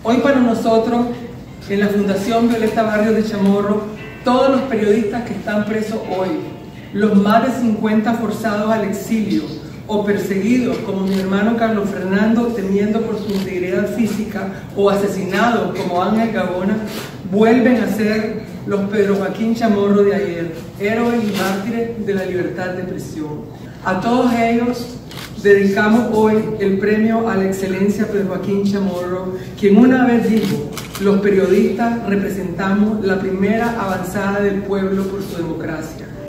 Hoy para nosotros, en la Fundación Violeta Barrios de Chamorro, todos los periodistas que están presos hoy, los más de 50 forzados al exilio o perseguidos, como mi hermano Carlos Fernando, temiendo por su integridad física, o asesinados, como Ángel Gaona, vuelven a ser los Pedro Joaquín Chamorro de ayer, héroes y mártires de la libertad de prisión. A todos ellos dedicamos hoy el premio a la excelencia Pedro Joaquín Chamorro, quien una vez dijo: los periodistas representamos la primera avanzada del pueblo por su democracia.